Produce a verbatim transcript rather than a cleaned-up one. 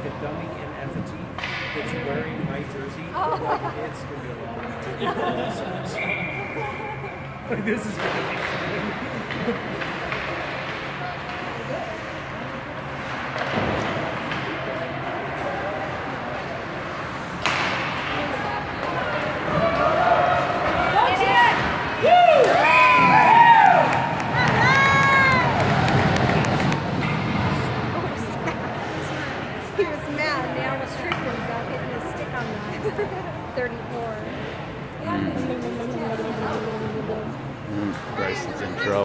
like a dummy in effigy that's wearing my jersey. Oh. Like, it's gonna be a long night. Like, this is gonna be fun. He was mad. Now was tripping without getting his stick on line. thirty-four. Mm, Bryson's in trouble.